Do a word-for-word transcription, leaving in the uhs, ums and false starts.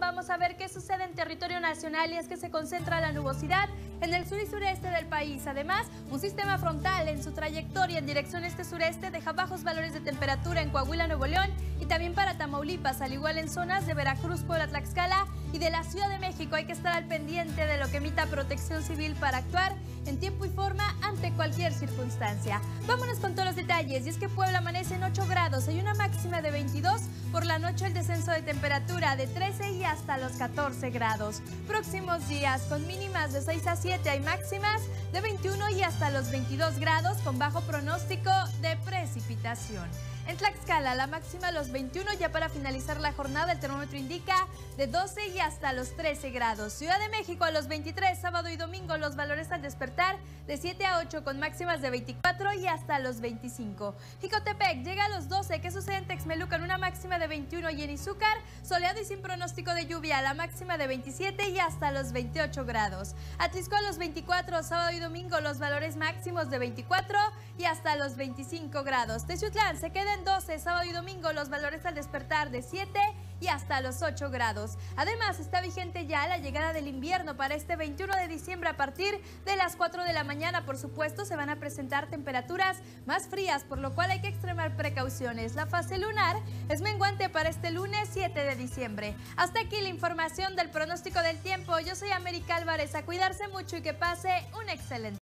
vamos a ver qué sucede en territorio nacional y es que se concentra la nubosidad en el sur y sureste del país. Además, un sistema frontal en su trayectoria en dirección este-sureste deja bajos valores de temperatura en Coahuila, Nuevo León y también para Tamaulipas, al igual en zonas de Veracruz, Puebla, Tlaxcala y de la Ciudad de México. Hay que estar al pendiente de lo que emita Protección Civil para actuar en tiempo y forma ante cualquier circunstancia. Vámonos con todos los detalles. Y es que Puebla amanece en ocho grados, hay una máxima de veintidós. Por la noche el descenso de temperatura de trece y hasta los catorce grados. Próximos días con mínimas de seis a siete, hay máximas de veintiuno y hasta los veintidós grados con bajo pronóstico de precipitación. En Tlaxcala, la máxima los veintiuno, ya para finalizar la jornada el termómetro indica de doce y hasta los trece grados. Ciudad de México a los veintitrés, sábado y domingo los valores al despertar de siete a ocho con máximas de veinticuatro y hasta los veinticinco. Jicotepec llega a los doce, ¿qué sucede en Texmelucan? Una máxima de veintiuno y en Izúcar, soleado y sin pronóstico de lluvia, la máxima de veintisiete y hasta los veintiocho grados. Atlisco a los veinticuatro, sábado y domingo los valores máximos de veinticuatro y hasta los veinticinco grados. Texutlán se queda en doce, sábado y domingo los valores al despertar de siete y hasta los ocho grados. Además, está vigente ya la llegada del invierno para este veintiuno de diciembre. A partir de las cuatro de la mañana, por supuesto, se van a presentar temperaturas más frías, por lo cual hay que extremar precauciones. La fase lunar es menguante para este lunes siete de diciembre. Hasta aquí la información del pronóstico del tiempo. Yo soy América Álvarez. A cuidarse mucho y que pase un excelente